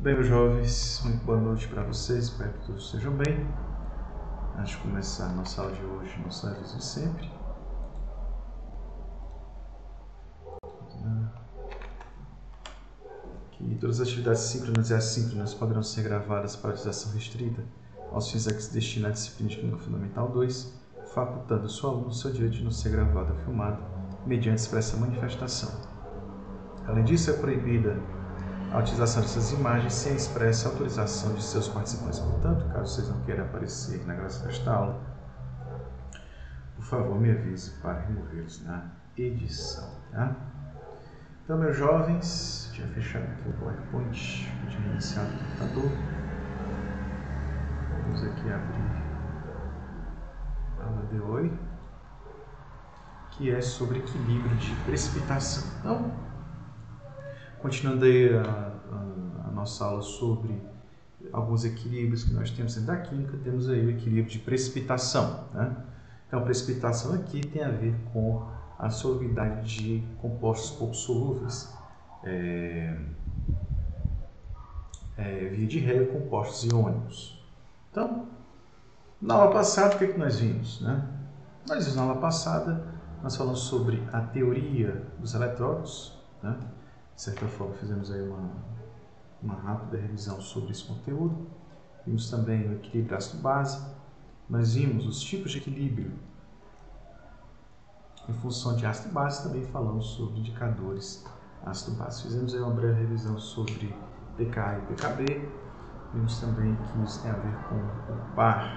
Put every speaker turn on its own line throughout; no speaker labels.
Bem, meus jovens, muito boa noite para vocês, espero que todos estejam bem. Antes de começar a nossa aula de hoje, nosso aviso de sempre. Que todas as atividades síncronas e assíncronas poderão ser gravadas para utilização restrita aos fins a que se destina a disciplina de Química Fundamental 2, facultando o seu aluno o seu direito de não ser gravado ou filmado mediante expressa manifestação. Além disso, é proibida a utilização dessas imagens sem a expressa autorização de seus participantes. Portanto, caso vocês não queiram aparecer na gravação desta aula, por favor, me avise para removê-los na edição. Tá? Então, meus jovens, tinha fechado aqui o PowerPoint, tinha iniciado o computador. Vamos aqui abrir a aula de hoje, que é sobre equilíbrio de precipitação. Então, continuando aí a nossa aula sobre alguns equilíbrios que nós temos dentro da química, temos aí o equilíbrio de precipitação. Né? Então, precipitação aqui tem a ver com a solubilidade de compostos pouco solúveis, via de regra, compostos iônicos. Então, na aula passada, o que nós vimos? Né? Nós vimos na aula passada, nós falamos sobre a teoria dos eletródos, né? De certa forma, fizemos aí uma rápida revisão sobre esse conteúdo. Vimos também o equilíbrio ácido-base. Nós vimos os tipos de equilíbrio em função de ácido e base. Também falamos sobre indicadores ácido-base. Fizemos aí uma breve revisão sobre pKa e pKb. Vimos também que isso tem a ver com o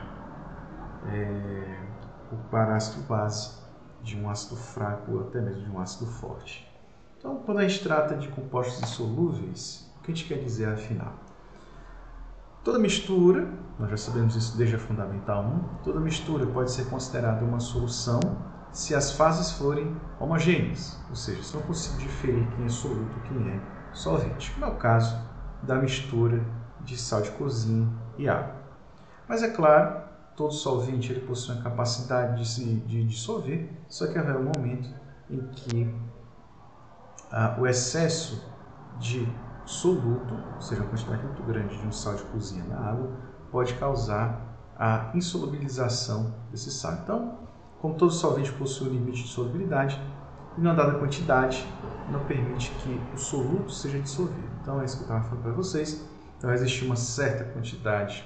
par ácido-base de um ácido fraco ou até mesmo de um ácido forte. Então, quando a gente trata de compostos insolúveis, o que a gente quer dizer afinal? Toda mistura, nós já sabemos isso desde a Fundamental 1, toda mistura pode ser considerada uma solução se as fases forem homogêneas, ou seja, se não é possível diferir quem é soluto e quem é solvente, como é o caso da mistura de sal de cozinha e água. Mas é claro, todo solvente ele possui a capacidade de dissolver, só que haverá um momento em que o excesso de soluto, ou seja, uma quantidade muito grande de um sal de cozinha na água, pode causar a insolubilização desse sal. Então, como todo solvente possui um limite de solubilidade, em uma dada quantidade não permite que o soluto seja dissolvido. Então, é isso que eu estava falando para vocês. Então, existe uma certa quantidade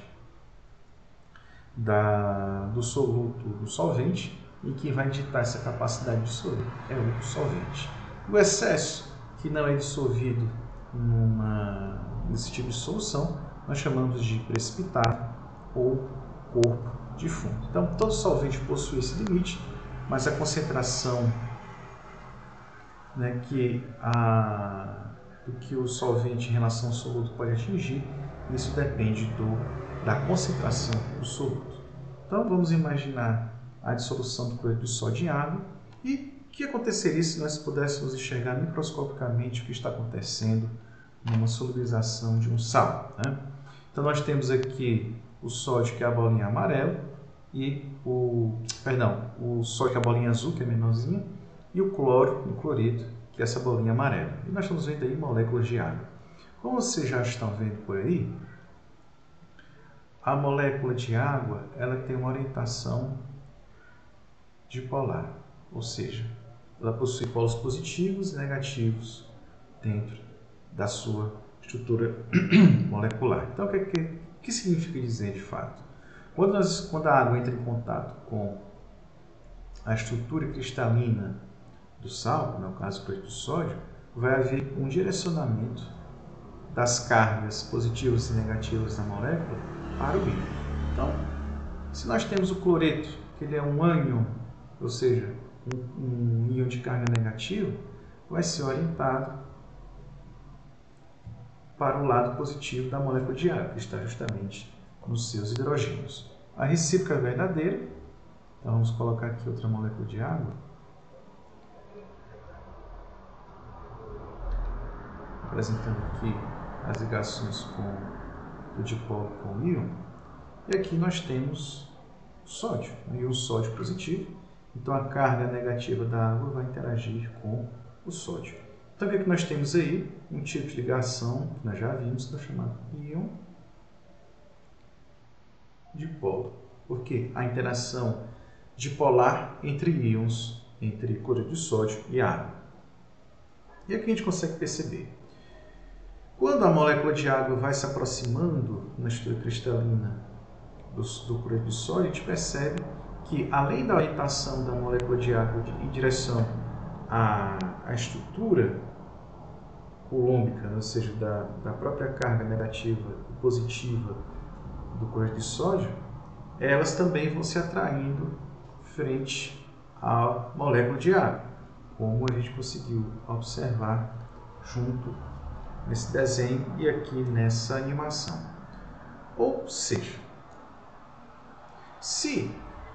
do soluto do solvente e que vai ditar essa capacidade de dissolver é o solvente. O excesso que não é dissolvido nesse tipo de solução, nós chamamos de precipitado ou corpo de fundo. Então, todo solvente possui esse limite, mas a concentração do que o solvente em relação ao soluto pode atingir, isso depende da concentração do soluto. Então, vamos imaginar a dissolução do cloreto de sódio em água e o que aconteceria se nós pudéssemos enxergar microscopicamente o que está acontecendo numa solubilização de um sal. Né? Então, nós temos aqui o sódio, que é a bolinha amarela, e o sódio, que é a bolinha azul, que é menorzinha, e o cloreto, que é essa bolinha amarela. E nós estamos vendo aí moléculas de água. Como vocês já estão vendo por aí, a molécula de água ela tem uma orientação dipolar, ou seja, ela possui polos positivos e negativos dentro da sua estrutura molecular. Então, o que significa dizer de fato? Quando a água entra em contato com a estrutura cristalina do sal, como é o caso do cloreto de sódio, vai haver um direcionamento das cargas positivas e negativas da molécula para o íon. Então, se nós temos o cloreto, que ele é um ânion, ou seja, um íon de carga negativa, vai ser orientado para o lado positivo da molécula de água, que está justamente nos seus hidrogênios. A recíproca é verdadeira, então vamos colocar aqui outra molécula de água, apresentando aqui as ligações do dipolo com o íon, e aqui nós temos sódio, e o sódio positivo, então a carga negativa da água vai interagir com o sódio. Então, o que é que nós temos aí? Um tipo de ligação que nós já vimos, que é chamado íon dipolo. Por quê? A interação dipolar entre íons, entre cloreto de sódio e água. E aqui a gente consegue perceber. Quando a molécula de água vai se aproximando na estrutura cristalina do cloreto de sódio, a gente percebe que, além da orientação da molécula de água em direção à estrutura coulombica, ou seja, da própria carga negativa e positiva do cloreto de sódio, elas também vão se atraindo frente à molécula de água, como a gente conseguiu observar junto nesse desenho e aqui nessa animação. Ou seja, se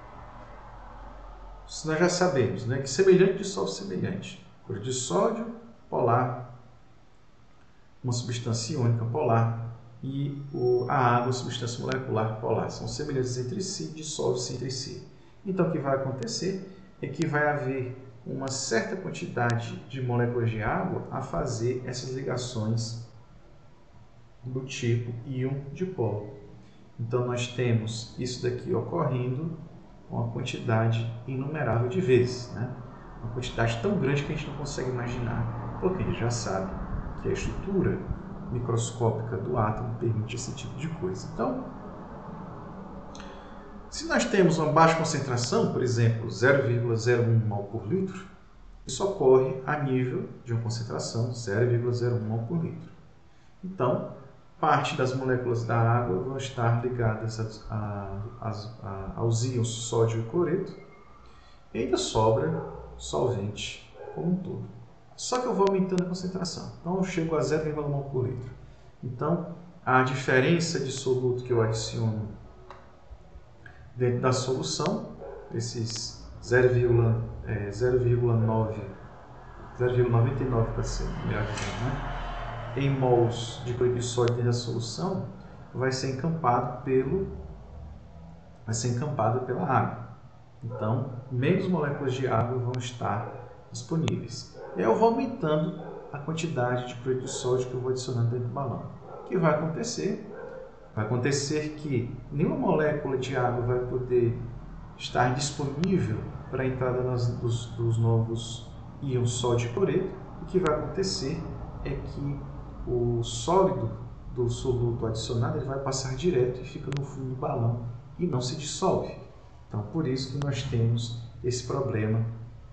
nós já sabemos, né, que semelhante dissolve semelhante, cloreto de sódio polar, uma substância iônica polar, e a água, substância molecular polar, são semelhantes entre si, dissolvem-se entre si. Então, o que vai acontecer é que vai haver uma certa quantidade de moléculas de água a fazer essas ligações do tipo íon dipolo. Então, nós temos isso daqui ocorrendo uma quantidade inumerável de vezes, né? Uma quantidade tão grande que a gente não consegue imaginar, porque a gente já sabe que a estrutura microscópica do átomo permite esse tipo de coisa. Então, se nós temos uma baixa concentração, por exemplo, 0,01 mol por litro, isso ocorre a nível de uma concentração de 0,01 mol por litro. Então, parte das moléculas da água vão estar ligadas aos íons sódio e cloreto, e ainda sobra solvente como um todo. Só que eu vou aumentando a concentração. Então, eu chego a 0,1 mol por litro. Então, a diferença de soluto que eu adiciono dentro da solução, esses 0,99 para ser melhor dizendo, né? Em mols de cloreto de sódio dentro da solução, vai ser encampado pela água. Então, menos moléculas de água vão estar disponíveis. E aí eu vou aumentando a quantidade de cloreto de sódio que eu vou adicionando dentro do balão. O que vai acontecer? Vai acontecer que nenhuma molécula de água vai poder estar disponível para a entrada dos novos íons sódio e cloreto. O que vai acontecer é que o sólido do soluto adicionado ele vai passar direto e fica no fundo do balão e não se dissolve. Então, por isso que nós temos esse problema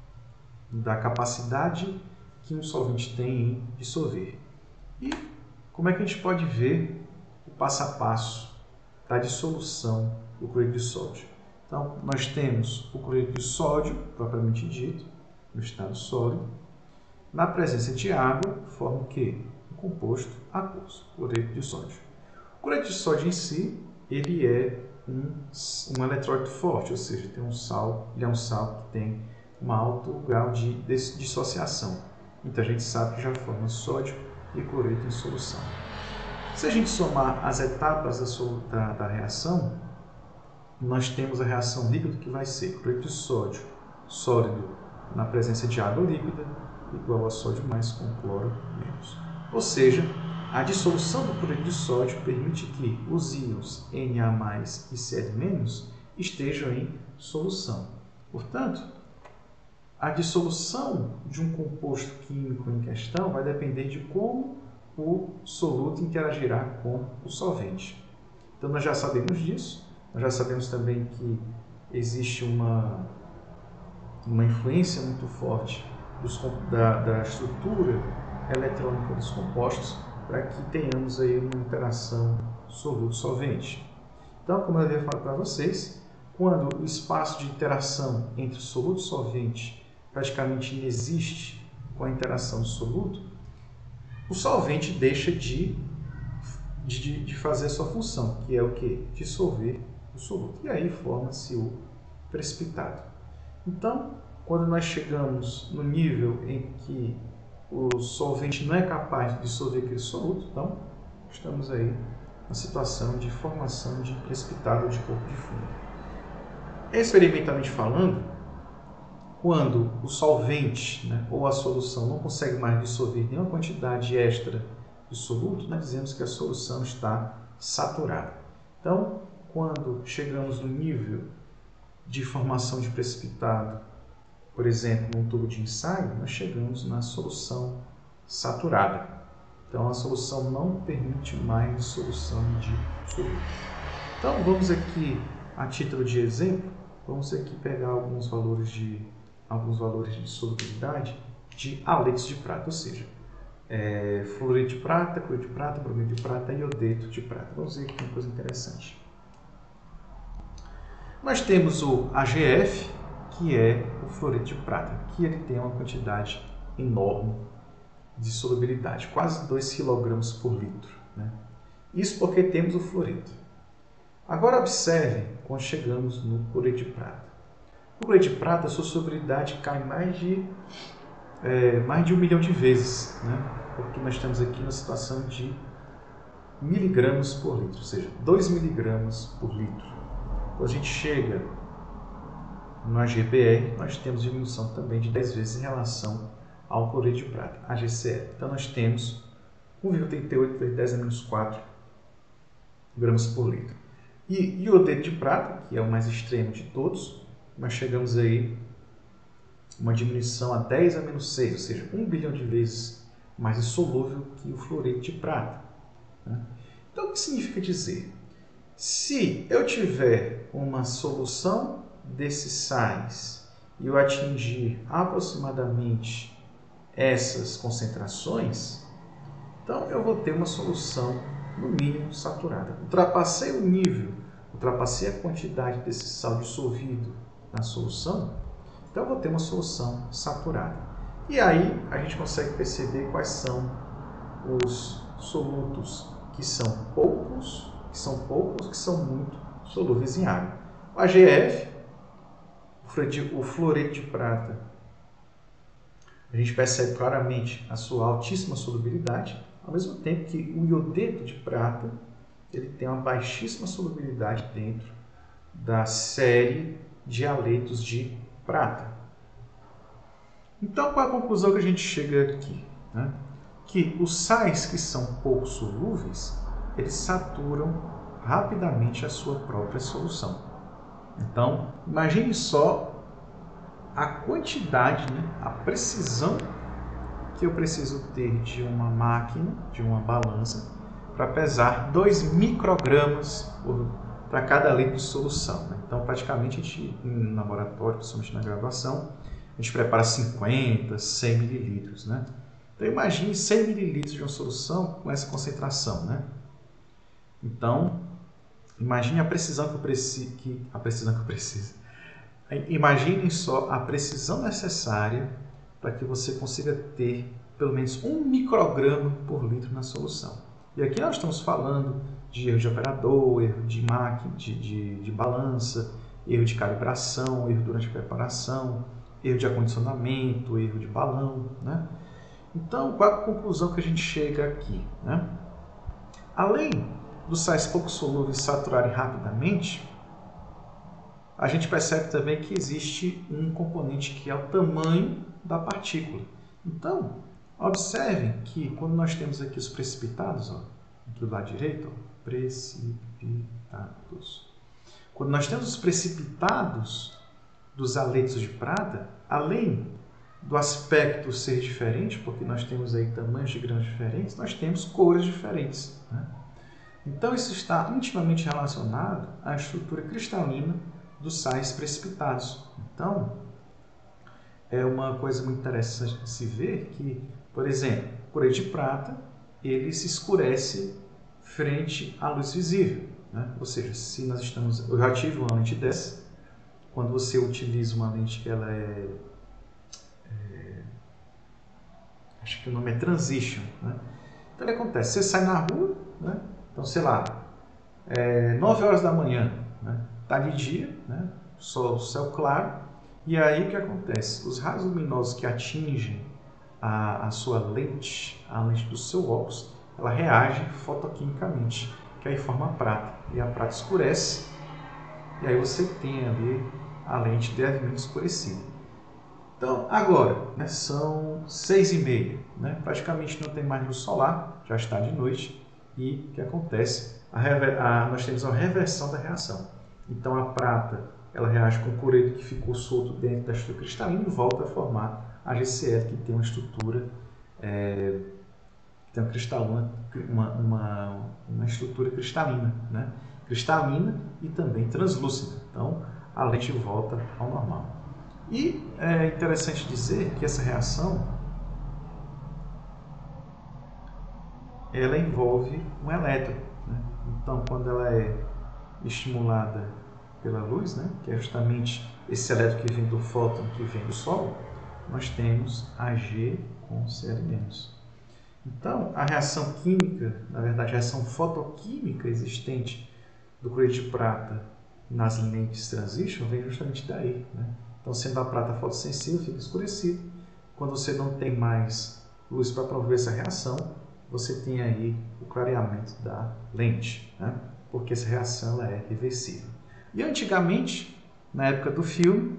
da capacidade que um solvente tem em dissolver. E como é que a gente pode ver o passo a passo da dissolução do cloreto de sódio? Então, nós temos o cloreto de sódio, propriamente dito, no estado sólido. Na presença de água, forma o quê? Um composto aquoso, cloreto de sódio. O cloreto de sódio em si, ele é um eletrólito forte, ou seja, ele é um sal que tem um alto grau de dissociação. Então, a gente sabe que já forma sódio e cloreto em solução. Se a gente somar as etapas da reação, nós temos a reação líquida que vai ser cloreto de sódio sólido na presença de água líquida igual a sódio mais com cloro menos. Ou seja, a dissolução do cloreto de sódio permite que os íons Na+ e Cl- estejam em solução. Portanto, a dissolução de um composto químico em questão vai depender de como o soluto interagirá com o solvente. Então, nós já sabemos disso. Nós já sabemos também que existe uma influência muito forte da estrutura eletrônica dos compostos para que tenhamos aí uma interação soluto-solvente. Então, como eu havia falado para vocês, quando o espaço de interação entre soluto e solvente praticamente inexiste com a interação do soluto, o solvente deixa de fazer a sua função, que é o quê? Dissolver o soluto. E aí forma-se o precipitado. Então, quando nós chegamos no nível em que o solvente não é capaz de dissolver aquele soluto, então estamos aí na situação de formação de precipitado de corpo de fundo. Experimentalmente falando, quando o solvente, né, ou a solução não consegue mais dissolver nenhuma quantidade extra de soluto, nós dizemos que a solução está saturada. Então, quando chegamos no nível de formação de precipitado, por exemplo, num tubo de ensaio, nós chegamos na solução saturada. Então, a solução não permite mais dissolução de soluto. Então, vamos aqui, a título de exemplo, vamos aqui pegar alguns valores de solubilidade de haletos de prata, ou seja, fluoreto de prata, cloreto de prata, brometo de prata e iodeto de prata. Vamos ver aqui uma coisa interessante. Nós temos o AgF, que é o fluoreto de prata, que ele tem uma quantidade enorme de solubilidade, quase 2 kg por litro, né? Isso porque temos o fluoreto. Agora observe quando chegamos no cloreto de prata. No cloreto de prata, a sua solubilidade cai mais de 1 milhão de vezes, né? Porque nós estamos aqui na situação de miligramas por litro, ou seja, 2 miligramas por litro. Quando a gente chega no AgBr, nós temos diminuição também de 10 vezes em relação ao cloreto de prata, AgCl. Então nós temos 1,38 vezes 10 a menos 4 gramas por litro. E iodeto de prata, que é o mais extremo de todos, nós chegamos aí uma diminuição a 10 a menos 6, ou seja, 1 bilhão de vezes mais insolúvel que o fluoreto de prata, né? Então, o que significa dizer? Se eu tiver uma solução desses sais e eu atingir aproximadamente essas concentrações, então eu vou ter uma solução no mínimo saturada. Ultrapassei o nível, ultrapassei a quantidade desse sal dissolvido na solução, então eu vou ter uma solução saturada. E aí a gente consegue perceber quais são os solutos que são poucos, que são muito solúveis em água. O AgF, o fluoreto de prata, a gente percebe claramente a sua altíssima solubilidade, ao mesmo tempo que o iodeto de prata ele tem uma baixíssima solubilidade dentro da série de haletos de prata. Então, qual é a conclusão que a gente chega aqui, né? Que os sais que são pouco solúveis, eles saturam rapidamente a sua própria solução. Então, imagine só a quantidade, né, a precisão que eu preciso ter de uma máquina, de uma balança, para pesar 2 microgramas para cada litro de solução, né? Então, praticamente, a gente, em laboratório, principalmente na graduação, a gente prepara 50, 100 mililitros, né? Então, imagine 100 mililitros de uma solução com essa concentração, né? Então, imagine a precisão que eu preciso. Imaginem só a precisão necessária para que você consiga ter pelo menos 1 micrograma por litro na solução. E aqui nós estamos falando de erro de operador, erro de máquina, de balança, erro de calibração, erro durante a preparação, erro de acondicionamento, erro de balão, né? Então, qual é a conclusão que a gente chega aqui, né? Além dos sais pouco solúveis saturarem rapidamente, a gente percebe também que existe um componente que é o tamanho da partícula. Então, observem que quando nós temos aqui os precipitados, ó, do lado direito, ó, precipitados. Quando nós temos os precipitados dos haletos de prata, além do aspecto ser diferente, porque nós temos aí tamanhos de grãos diferentes, nós temos cores diferentes, né? Então, isso está intimamente relacionado à estrutura cristalina dos sais precipitados. Então, é uma coisa muito interessante de se ver que, por exemplo, o cloreto de prata, ele se escurece frente à luz visível, né? Ou seja, se nós estamos... Eu já tive uma lente dessa, quando você utiliza uma lente que ela acho que o nome é Transition, né? Então, o que acontece? Você sai na rua, né? Então, sei lá, 9 horas da manhã, né? Tá de dia, né? Céu claro, e aí o que acontece? Os raios luminosos que atingem a sua lente, a lente do seu óculos, ela reage fotoquimicamente, que aí forma a prata, e a prata escurece, e aí você tem ali a lente levemente escurecida. Então, agora, né, são 6h30, né? Praticamente não tem mais luz solar, já está de noite, e o que acontece? Nós temos a reversão da reação. Então, a prata ela reage com o cloreto que ficou solto dentro da estrutura cristalina e volta a formar a GCl, que tem uma estrutura, que tem uma estrutura cristalina, né? Cristalina e também translúcida. Então, a lente volta ao normal. E é interessante dizer que essa reação ela envolve um elétron, né? Então, quando ela é estimulada pela luz, né, que é justamente esse elétron que vem do fóton, que vem do Sol, nós temos Ag com Cl-. Então, a reação química, na verdade, a reação fotoquímica existente do cloreto de prata nas lentes transition vem justamente daí, né? Então, sendo a prata fotossensível, fica escurecido. Quando você não tem mais luz para promover essa reação, você tem aí o clareamento da lente, né? Porque essa reação ela é reversível. E antigamente, na época do filme,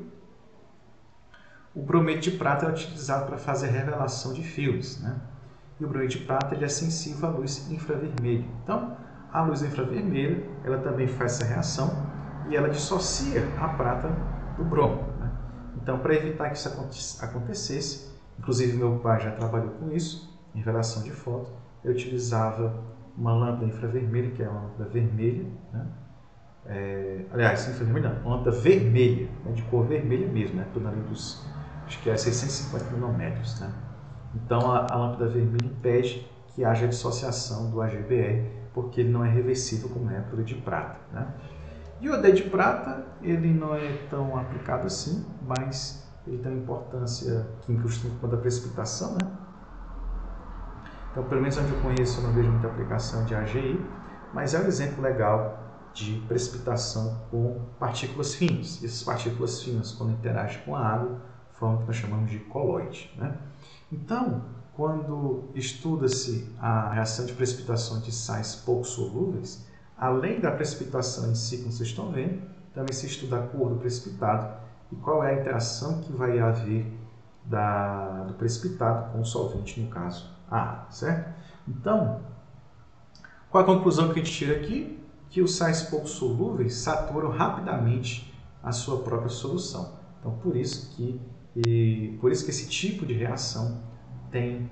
o brometo de prata era utilizado para fazer a revelação de filmes, né? E o brometo de prata ele é sensível à luz infravermelha. Então, a luz infravermelha ela também faz essa reação e ela dissocia a prata do bromo, né? Então, para evitar que isso acontecesse, inclusive meu pai já trabalhou com isso, em revelação de foto, eu utilizava uma lâmpada infravermelha, que é uma lâmpada vermelha, né? Aliás, infravermelha não, uma lâmpada vermelha, né? De cor vermelha mesmo, né? Estou na linha dos, acho que é 650 nanômetros, né? Então, a lâmpada vermelha impede que haja dissociação do AgBr, porque ele não é reversível como é a cloreto de prata, né? E o AD de prata, ele não é tão aplicado assim, mas ele tem uma importância química quanto à precipitação, né? Então, pelo menos onde eu conheço, eu não vejo muita aplicação de AgI, mas é um exemplo legal de precipitação com partículas finas. E essas partículas finas, quando interagem com a água, formam o que nós chamamos de coloide, né? Então, quando estuda-se a reação de precipitação de sais pouco solúveis, além da precipitação em si, como vocês estão vendo, também se estuda a cor do precipitado e qual é a interação que vai haver do precipitado com o solvente, no caso, a água, certo? Então, qual a conclusão que a gente tira aqui? Que os sais pouco solúveis saturam rapidamente a sua própria solução. Então, por isso que esse tipo de reação tem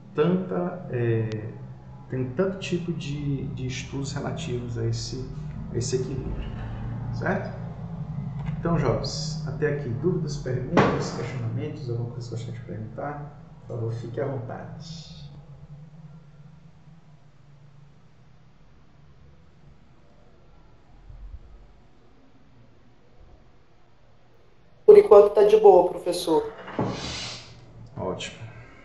tanto tipo de estudos relativos a esse equilíbrio, certo? Então, jovens, até aqui, dúvidas, perguntas, questionamentos, alguma coisa que você gostaria de perguntar? Por favor, fique à vontade.
Por enquanto está de boa, professor.
Ótimo.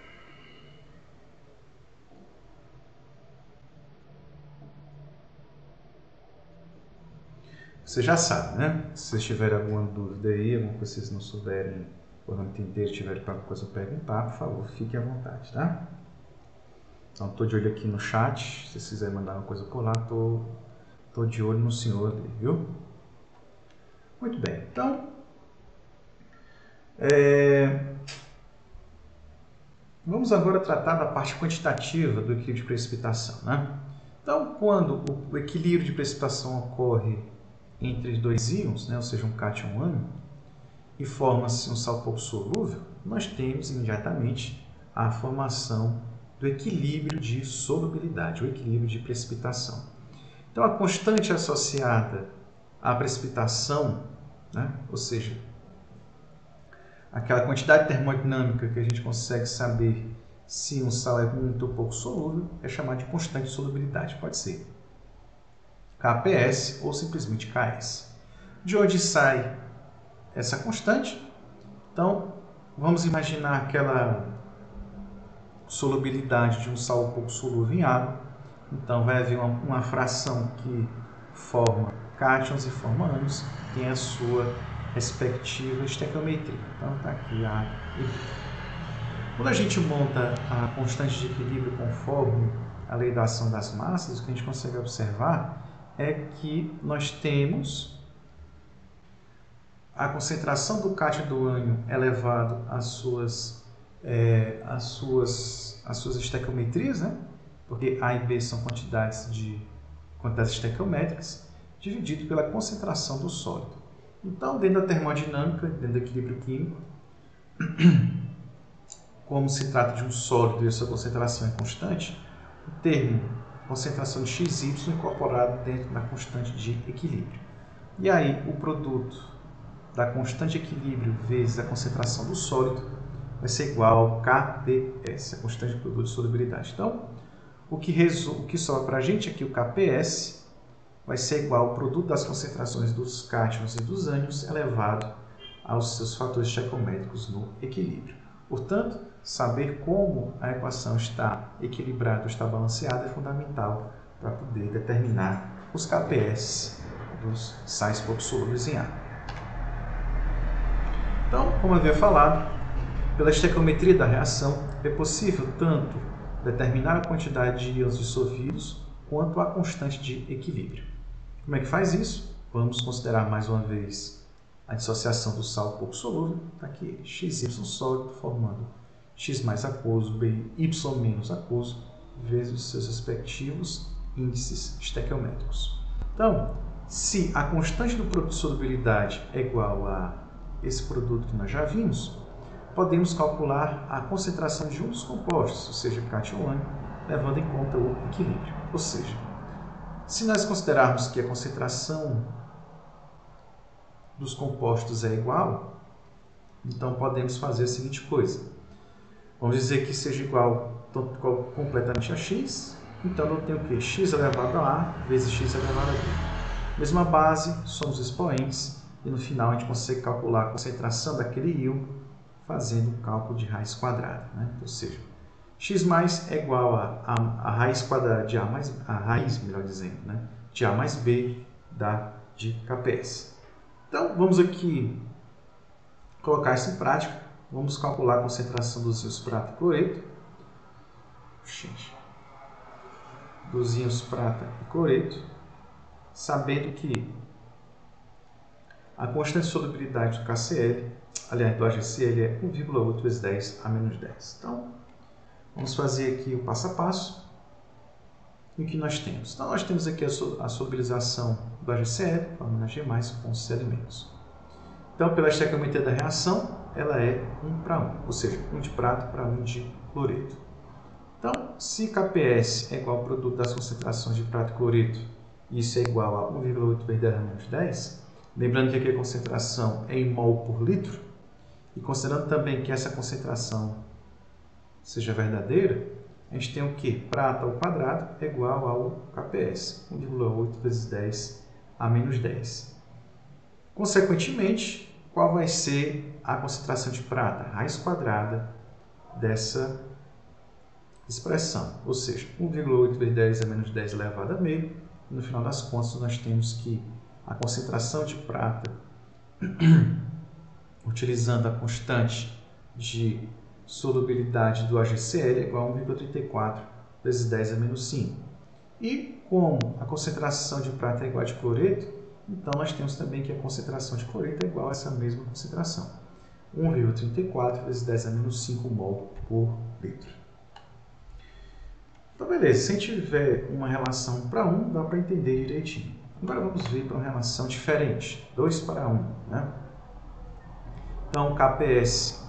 Você já sabe, né? Se vocês tiverem alguma dúvida aí, alguma coisa que vocês não souberem ou não entenderem, tiverem alguma coisa para perguntar, por favor, fiquem à vontade, tá? Então, estou de olho aqui no chat. Se vocês quiserem mandar uma coisa por lá, estou de olho no senhor ali, viu? Muito bem. Então, vamos agora tratar da parte quantitativa do equilíbrio de precipitação, né? Então, quando o equilíbrio de precipitação ocorre entre dois íons, né, ou seja, um cátion e um ânion, e forma-se um sal pouco solúvel, nós temos imediatamente a formação do equilíbrio de solubilidade, o equilíbrio de precipitação. Então, a constante associada à precipitação, né, ou seja, aquela quantidade termodinâmica que a gente consegue saber se um sal é muito ou pouco solúvel, é chamada de constante de solubilidade. Pode ser Kps ou simplesmente Ks. De onde sai essa constante? Então, vamos imaginar aquela solubilidade de um sal um pouco solúvel em água. Então, vai haver uma fração que forma cátions e forma ânions, tem a sua respectiva estequiometria. Então, está aqui a equilíbrio. Quando a gente monta a constante de equilíbrio conforme a lei da ação das massas, o que a gente consegue observar é que nós temos a concentração do cátion do ânion elevado às suas estequiometrias, né? Porque A e B são quantidades estequiométricas, dividido pela concentração do sólido. Então, dentro da termodinâmica, dentro do equilíbrio químico, como se trata de um sólido e a sua concentração é constante, o termo concentração de XY incorporado dentro da constante de equilíbrio. E aí, o produto da constante de equilíbrio vezes a concentração do sólido vai ser igual ao KPS, a constante de produto de solubilidade. Então, o que sobra para a gente aqui, o KPS, vai ser igual ao produto das concentrações dos cátions e dos ânions elevado aos seus fatores estequiométricos no equilíbrio. Portanto, saber como a equação está equilibrada ou está balanceada é fundamental para poder determinar os KPS dos sais pouco solúveis em água. Então, como eu havia falado, pela estequiometria da reação, é possível tanto determinar a quantidade de íons dissolvidos quanto a constante de equilíbrio. Como é que faz isso? Vamos considerar mais uma vez a dissociação do sal pouco solúvel. Está aqui XY sólido formando X mais aquoso, Y menos aquoso, vezes os seus respectivos índices estequiométricos. Então, se a constante do produto de solubilidade é igual a esse produto que nós já vimos, podemos calcular a concentração de um dos compostos, ou seja, cátion ou ânion, levando em conta o equilíbrio. Ou seja, se nós considerarmos que a concentração dos compostos é igual, então podemos fazer a seguinte coisa. Vamos dizer que seja igual completamente a x, então eu tenho o quê? X elevado a A vezes x elevado a B. Mesma base, somos expoentes, e no final a gente consegue calcular a concentração daquele íon fazendo o cálculo de raiz quadrada, né? Ou seja, x mais é igual a raiz quadrada de A mais a raiz, melhor dizendo, né? De A mais B de KPS. Então, vamos aqui colocar isso em prática. Vamos calcular a concentração dos íons prata e cloreto. Dos íons prata e cloreto, sabendo que a constante de solubilidade do KCl, aliás, do AgCl é 1,8 vezes 10 a menos 10. Então, vamos fazer aqui o passo a passo. E o que nós temos? Então, nós temos aqui a solubilização do AgCl, formando Ag+, com C-. Então, pela estequiometria da reação, ela é 1 para 1, ou seja, 1 de prata para 1 de cloreto. Então, se KPS é igual ao produto das concentrações de prata e cloreto, e isso é igual a 1,8 vezes 10 a menos 10, lembrando que aqui a concentração é em mol por litro, e considerando também que essa concentração seja verdadeira, a gente tem o que? Prata ao quadrado é igual ao KPS, 1,8 vezes 10 a menos 10. Consequentemente, qual vai ser a concentração de prata? Raiz quadrada dessa expressão, ou seja, 1,8 vezes 10 a menos 10 elevado a meio. E no final das contas, nós temos que a concentração de prata, utilizando a constante de solubilidade do AgCl, é igual a 1,34 vezes 10 a menos 5. E como a concentração de prata é igual a de cloreto, então nós temos também que a concentração de cloreto é igual a essa mesma concentração, 1,34 vezes 10 a menos 5 mol por litro. Então, beleza, se a gente tiver uma relação para 1, dá para entender direitinho. Agora vamos ver para uma relação diferente, 2 para 1. Né? Então, o KPS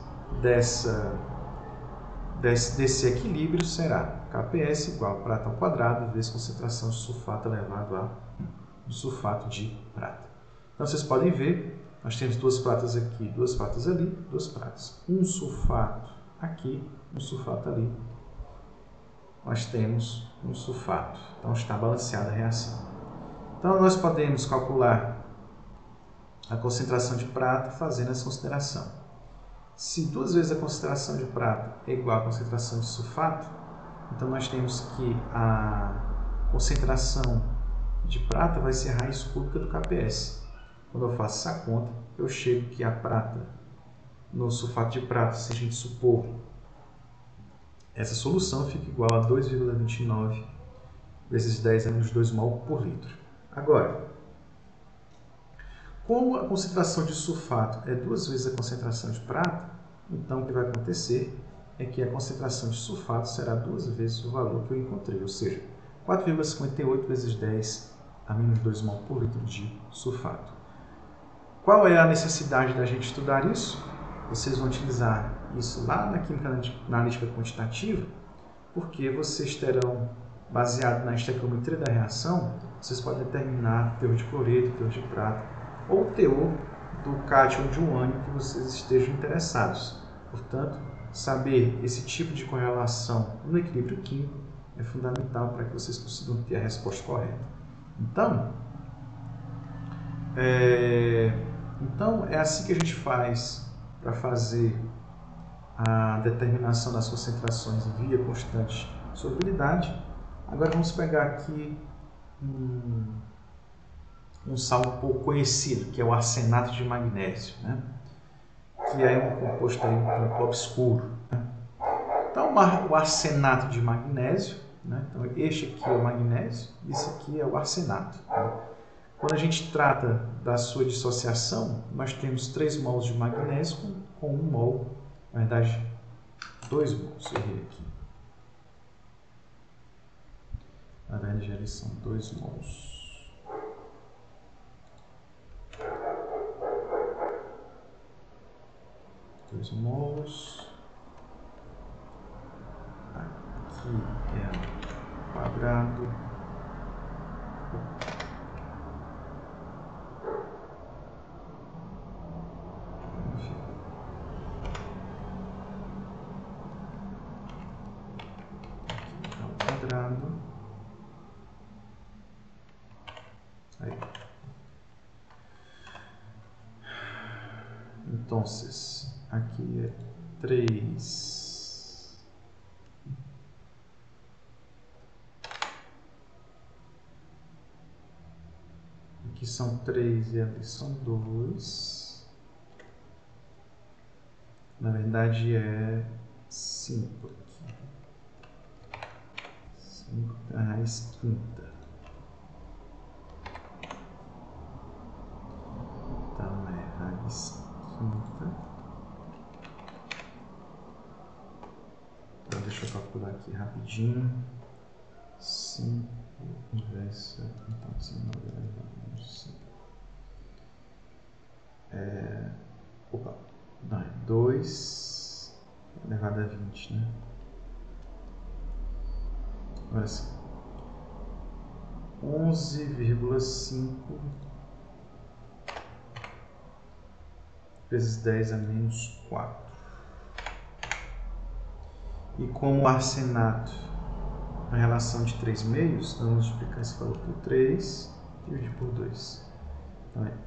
desse equilíbrio será KPS igual a prata ao quadrado vezes concentração de sulfato elevado a 1, do sulfato de prata. Então, vocês podem ver, nós temos duas pratas aqui, duas pratas ali, duas pratas. Um sulfato aqui, um sulfato ali. Nós temos um sulfato. Então, está balanceada a reação. Então, nós podemos calcular a concentração de prata fazendo essa consideração. Se 2 vezes a concentração de prata é igual à concentração de sulfato, então nós temos que a concentração de prata vai ser a raiz cúbica do KPS. Quando eu faço essa conta, eu chego que a prata no sulfato de prata, se a gente supor essa solução, fica igual a 2,29 vezes 10 a menos 2 mol por litro. Agora, Como a concentração de sulfato é 2 vezes a concentração de prata, então o que vai acontecer é que a concentração de sulfato será 2 vezes o valor que eu encontrei, ou seja, 4,58 vezes 10 a menos 2 mol por litro de sulfato. Qual é a necessidade da gente estudar isso? Vocês vão utilizar isso lá na química analítica quantitativa, porque vocês terão, baseado na estequiometria da reação, vocês podem determinar o teor de cloreto, o teor de prata, ou o teor do cátion ou de um ânion que vocês estejam interessados. Portanto, saber esse tipo de correlação no equilíbrio químico é fundamental para que vocês consigam ter a resposta correta. Então é assim que a gente faz para fazer a determinação das concentrações via constante de solubilidade. Agora vamos pegar aqui um sal um pouco conhecido, que é o arsenato de magnésio, né? Que é um composto aí um pouco obscuro, né? Então, o arsenato de magnésio, né? Então, este aqui é o magnésio, esse aqui é o arsenato, né? Quando a gente trata da sua dissociação, nós temos 3 mols de magnésio com 1 mol, na verdade, 2 mols, errei aqui. Na verdade, eles são 2 mols. Aqui é o quadrado. Aqui é o quadrado. Aí. Então, aqui é 3. Aqui são 3 e ali são 2. Na verdade é 5 aqui. 5 é a raiz quinta. Então é raiz quinta. Então deixa eu calcular aqui rapidinho. 5 vezes. Então 19 elevado a menos 5. Opa, não, é 2 elevado a 20, né? Agora sim. 11,5 vezes 10 a menos 4. E como o arsenato é uma relação de 3 meios, nós vamos multiplicar esse valor por 3 e dividir por 2. Então é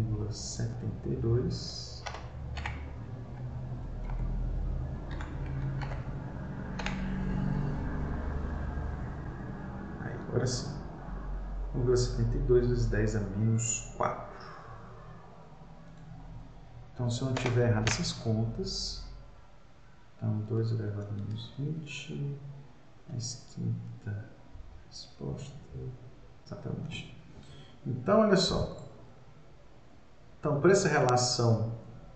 1,72. Aí, agora sim. 1,72 vezes 10 a menos 4. Então, se eu não tiver errado essas contas, então 2 elevado a menos 20, mais quinta resposta, exatamente. Então, olha só. Então, por essa relação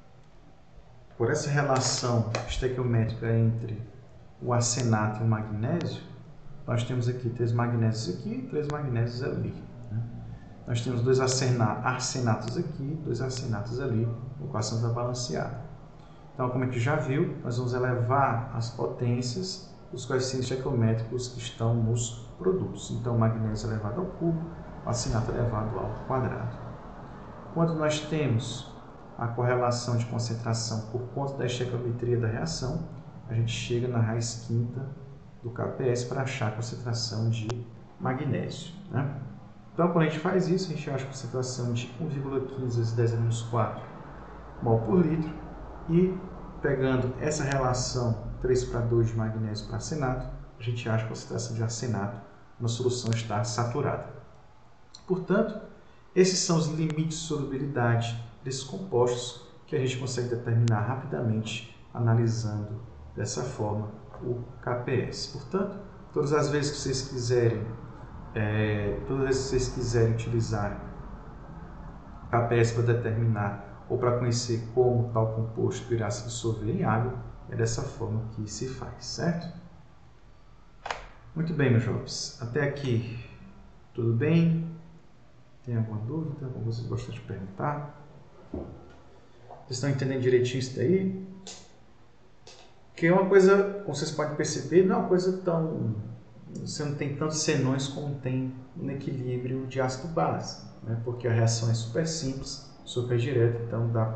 estequiométrica entre o arsenato e o magnésio, nós temos aqui 3 magnésios aqui e 3 magnésios ali, né? Nós temos 2 arsenatos aqui, 2 arsenatos ali, a equação está balanceada. Então, como a gente já viu, nós vamos elevar as potências dos coeficientes estequiométricos que estão nos produtos. Então, o magnésio elevado ao cubo, o arsenato elevado ao quadrado. Quando nós temos a correlação de concentração por conta da estequiometria da reação, a gente chega na raiz quinta do KPS para achar a concentração de magnésio, né? Então, quando a gente faz isso, a gente acha a concentração de 1,15 vezes 10 a menos 4 mol por litro. E, pegando essa relação 3:2 de magnésio para arsenato, a gente acha a concentração de arsenato na solução está saturada. Portanto, esses são os limites de solubilidade desses compostos que a gente consegue determinar rapidamente analisando dessa forma o KPS. Portanto, todas as vezes que vocês quiserem utilizar KPS para determinar ou para conhecer como tal composto irá se dissolver em água. É dessa forma que se faz, certo? Muito bem, meus jovens. Até aqui, tudo bem? Tem alguma dúvida? Como vocês gostam de perguntar? Vocês estão entendendo direitinho isso daí? Que é uma coisa, como vocês podem perceber, não é uma coisa tão... Você não tem tantos senões como tem no equilíbrio de ácido-base, né? Porque a reação é super simples, super direta, então dá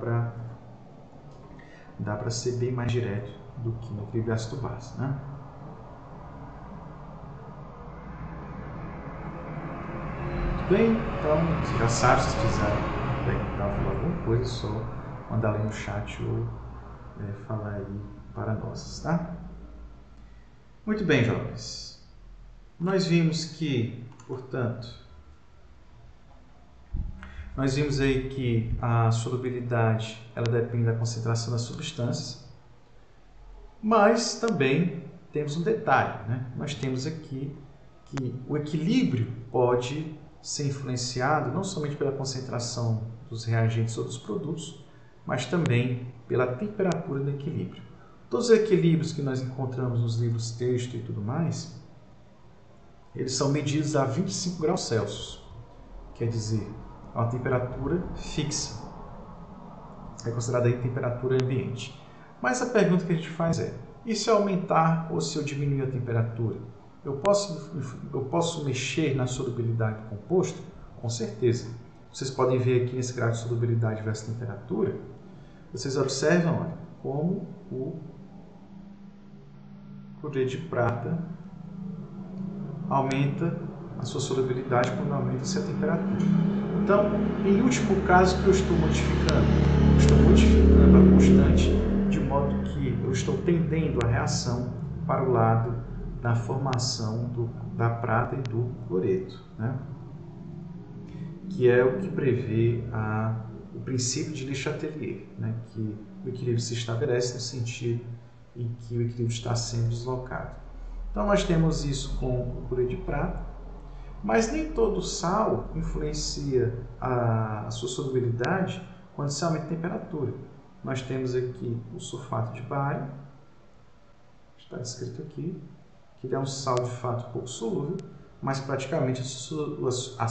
para ser bem mais direto do que no equilíbrio ácido-base, né? Muito bem, então você já sabe, se precisarem perguntar ou falar alguma coisa, é só mandar ali no chat ou falar aí para nós, tá? Muito bem, jovens. Nós vimos que, portanto, nós vimos aí que a solubilidade ela depende da concentração das substâncias, mas também temos um detalhe, né? Nós temos aqui que o equilíbrio pode ser influenciado não somente pela concentração dos reagentes ou dos produtos, mas também pela temperatura do equilíbrio. Todos os equilíbrios que nós encontramos nos livros texto e tudo mais, eles são medidos a 25 graus Celsius, quer dizer, a uma temperatura fixa, é considerada aí temperatura ambiente. Mas a pergunta que a gente faz é, e se eu aumentar ou se eu diminuir a temperatura? Eu posso mexer na solubilidade do composto? Com certeza. Vocês podem ver aqui nesse gráfico de solubilidade versus temperatura, vocês observam, olha, como o cloreto de prata aumenta a sua solubilidade quando aumenta-se a temperatura. Então, em último caso, o que eu estou modificando? Eu estou modificando a constante de modo que eu estou tendendo a reação para o lado da formação da prata e do cloreto, né? Que é o que prevê o princípio de Le Chatelier, né? Que o equilíbrio se estabelece no sentido em que o equilíbrio está sendo deslocado. Então, nós temos isso com o cloreto de prata, mas nem todo sal influencia a sua solubilidade quando se aumenta a temperatura. Nós temos aqui o sulfato de bário, está descrito aqui, que ele é um sal de fato pouco solúvel, mas praticamente a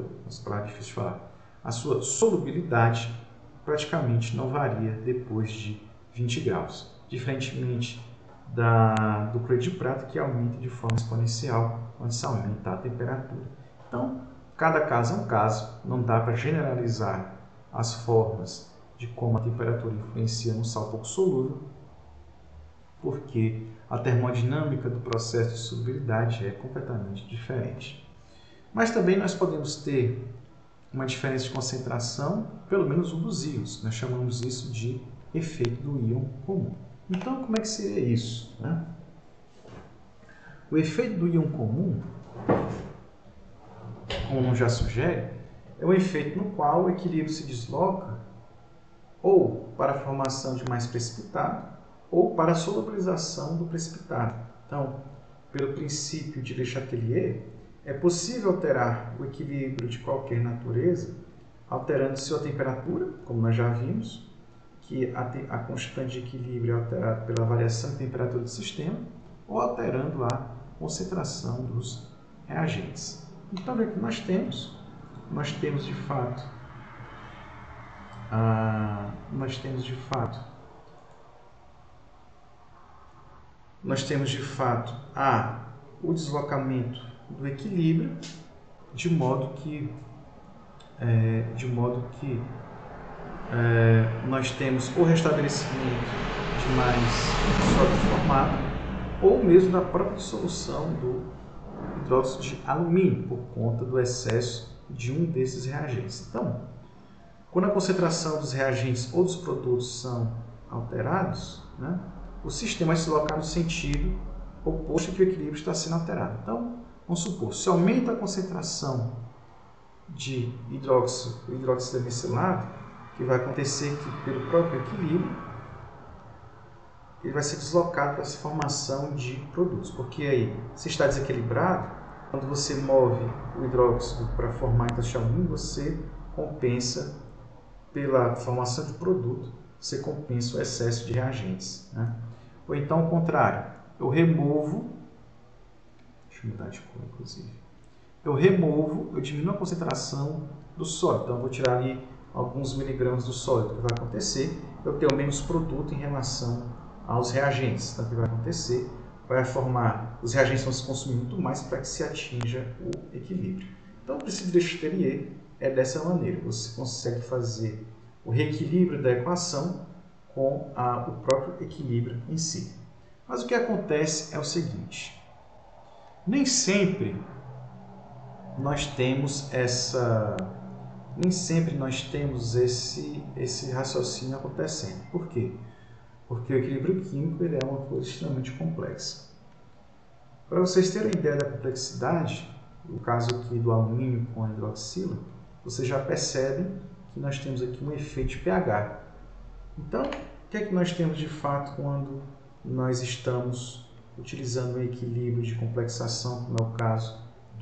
sua solubilidade praticamente não varia depois de 20 graus, diferentemente do cloreto de prata, que aumenta de forma exponencial quando se aumenta a temperatura. Então, cada caso é um caso, não dá para generalizar as formas de como a temperatura influencia no sal pouco solúvel, porque a termodinâmica do processo de solubilidade é completamente diferente. Mas também nós podemos ter uma diferença de concentração, pelo menos um dos íons. Nós chamamos isso de efeito do íon comum. Então, como é que seria isso, né? O efeito do íon comum, como o nome já sugere, é o efeito no qual o equilíbrio se desloca ou para a formação de mais precipitado ou para a solubilização do precipitado. Então, pelo princípio de Le Chatelier, é possível alterar o equilíbrio de qualquer natureza alterando sua temperatura, como nós já vimos, que a constante de equilíbrio é alterada pela variação de temperatura do sistema, ou alterando a concentração dos reagentes. Então, o que nós temos? Nós temos de fato o deslocamento do equilíbrio de modo que nós temos o restabelecimento de mais sólido formado ou mesmo da própria dissolução do hidróxido de alumínio por conta do excesso de um desses reagentes. Então, quando a concentração dos reagentes ou dos produtos são alterados, né, o sistema vai se deslocar no sentido oposto que o equilíbrio está sendo alterado. Então, vamos supor, se aumenta a concentração de hidróxido mesilado, que vai acontecer que, pelo próprio equilíbrio, ele vai ser deslocado para essa formação de produtos. Porque aí, se está desequilibrado, quando você move o hidróxido para formar hidróxido de alumínio, você compensa pela formação de produto, você compensa o excesso de reagentes, né? Ou então, ao contrário, eu removo, deixa eu mudar de cor, inclusive, eu diminuo a concentração do sólido, então eu vou tirar ali alguns miligramas do sólido. O que vai acontecer? Eu tenho menos produto em relação aos reagentes. Então, o que vai acontecer? Vai formar, os reagentes vão se consumir muito mais para que se atinja o equilíbrio. Então, o princípio de Dechatellier é dessa maneira. Você consegue fazer o reequilíbrio da equação com o próprio equilíbrio em si. Mas o que acontece é o seguinte: nem sempre nós temos esse raciocínio acontecendo. Por quê? Porque o equilíbrio químico ele é uma coisa extremamente complexa. Para vocês terem uma ideia da complexidade, no caso aqui do alumínio com a hidroxila, vocês já percebem que nós temos aqui um efeito de pH. Então, o que é que nós temos de fato quando nós estamos utilizando um equilíbrio de complexação, como é o caso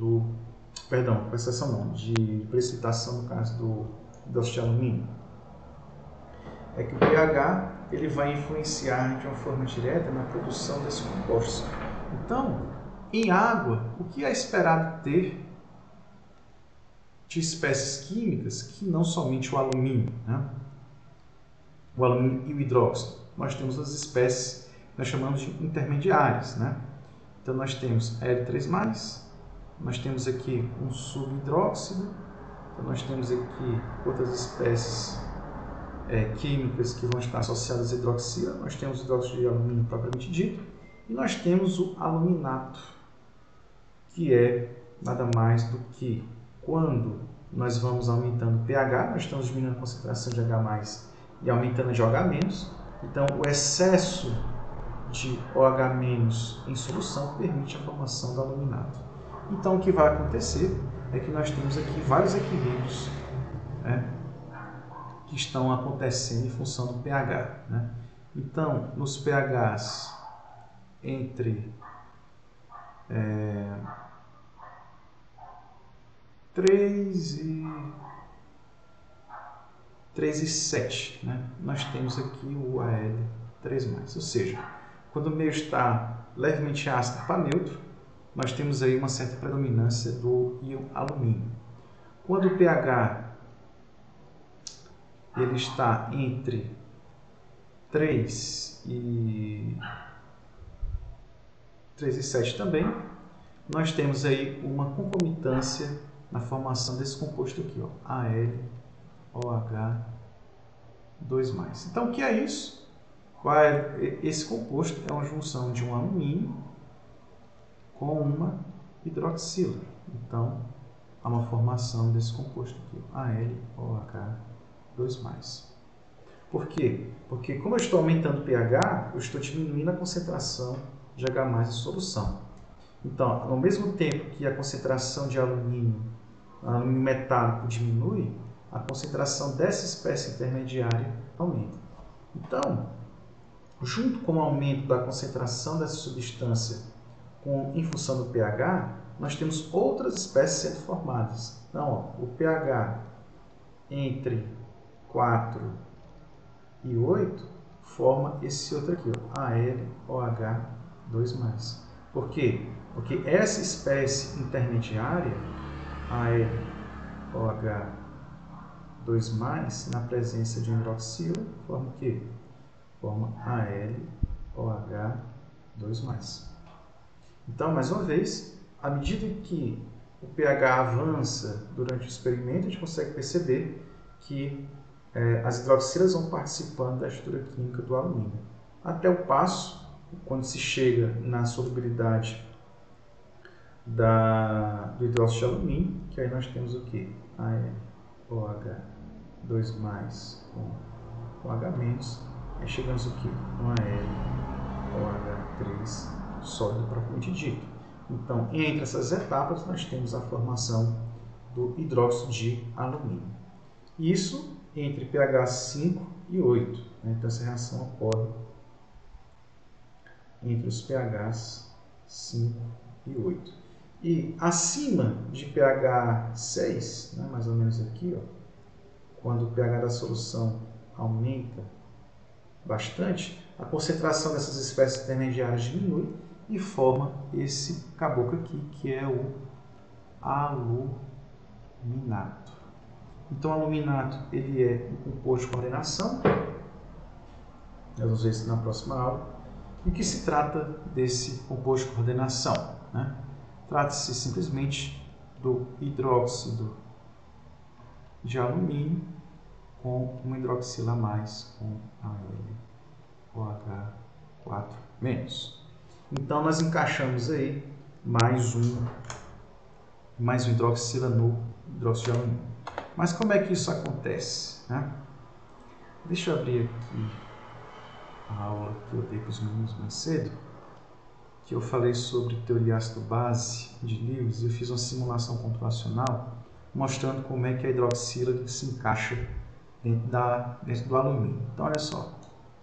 de precipitação no caso do hidróxido de alumínio? É que o pH ele vai influenciar de uma forma direta na produção desses compostos. Então, em água, o que é esperado ter de espécies químicas que não somente o alumínio, né? O alumínio e o hidróxido? Nós temos as espécies que nós chamamos de intermediárias, né? Então, nós temos L3+, nós temos aqui um subhidróxido, então nós temos aqui outras espécies químicas que vão estar associadas à hidroxila, nós temos o hidróxido de alumínio propriamente dito, e nós temos o aluminato, que é nada mais do que quando nós vamos aumentando o pH, nós estamos diminuindo a concentração de H+, e aumentando a de OH-, então o excesso de OH- em solução permite a formação do aluminato. Então o que vai acontecer é que nós temos aqui vários equilíbrios, né, que estão acontecendo em função do pH, né? Então, nos pHs entre 3 e 7, né? Nós temos aqui o Al3+, ou seja, quando o meio está levemente ácido para neutro, nós temos aí uma certa predominância do íon alumínio. Quando o pH ele está entre 3 e 7 também, nós temos aí uma concomitância na formação desse composto aqui, ó, AlOH2+. Então, o que é isso? Esse composto é uma junção de um alumínio com uma hidroxila. Então, há uma formação desse composto aqui, AlOH2+. Por quê? Porque como eu estou aumentando o pH, eu estou diminuindo a concentração de H+ em solução. Então, ao mesmo tempo que a concentração de alumínio metálico diminui, a concentração dessa espécie intermediária aumenta. Então, junto com o aumento da concentração dessa substância em função do pH, nós temos outras espécies sendo formadas. Então, ó, o pH entre 4 e 8 forma esse outro aqui, ó, AlOH2+. Por quê? Porque essa espécie intermediária, AlOH2+, na presença de hidroxila, forma o quê? Forma AlOH2+. Então, mais uma vez, à medida que o pH avança durante o experimento, a gente consegue perceber que as hidroxilas vão participando da estrutura química do alumínio. Até o passo, quando se chega na solubilidade do hidróxido de alumínio, que aí nós temos o que? AlOH2+ com H-, aí chegamos aqui no AlOH3 sólido propriamente dito. Então, entre essas etapas, nós temos a formação do hidróxido de alumínio. Isso entre pH 5 e 8. Né? Então, essa reação ocorre entre os pHs 5 e 8. E acima de pH 6, né, mais ou menos aqui, ó, quando o pH da solução aumenta bastante, a concentração dessas espécies intermediárias diminui e forma esse caboclo aqui, que é o aluminato. Então, o aluminato ele é um composto de coordenação, nós vamos ver isso na próxima aula. E o que se trata desse composto de coordenação, né? Trata-se simplesmente do hidróxido de alumínio com uma hidroxila a mais com AlOH4-. Então, nós encaixamos aí mais um hidroxila no hidróxido de alumínio. Mas como é que isso acontece, né? Deixa eu abrir aqui a aula que eu dei para os meninos mais cedo, que eu falei sobre teoria ácido-base de Lewis. Eu fiz uma simulação computacional mostrando como é que a hidroxila se encaixa dentro do alumínio. Então, olha só.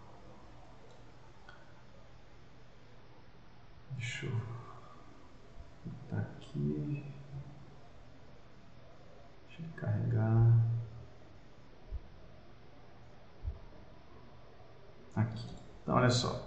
Deixa eu botar aqui. Deixa eu carregar. Aqui. Então, olha só.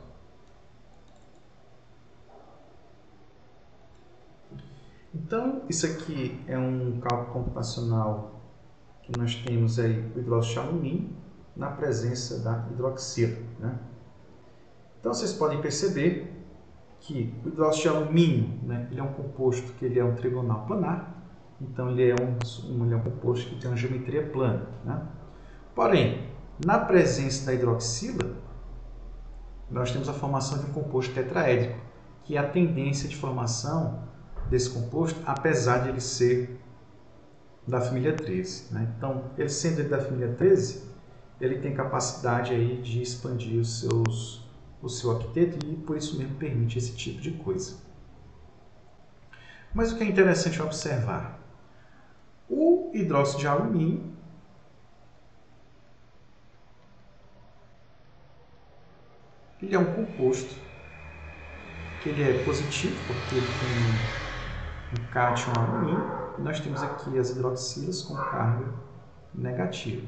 Então, isso aqui é um cálculo computacional que nós temos aí o hidróxido de alumínio na presença da hidroxila, né? Então, vocês podem perceber que o hidróxido de alumínio, né, ele é um composto que ele é um trigonal planar, então ele é um composto que tem uma geometria plana, né? Porém, na presença da hidroxila, nós temos a formação de um composto tetraédrico, que é a tendência de formação desse composto, apesar de ele ser da família 13, né? Então, ele sendo da família 13, ele tem capacidade aí de expandir o seu octeto e por isso mesmo permite esse tipo de coisa. Mas o que é interessante observar, o hidróxido de alumínio ele é um composto que ele é positivo, porque ele tem um cátion alumínio, e nós temos aqui as hidroxilas com carga negativa.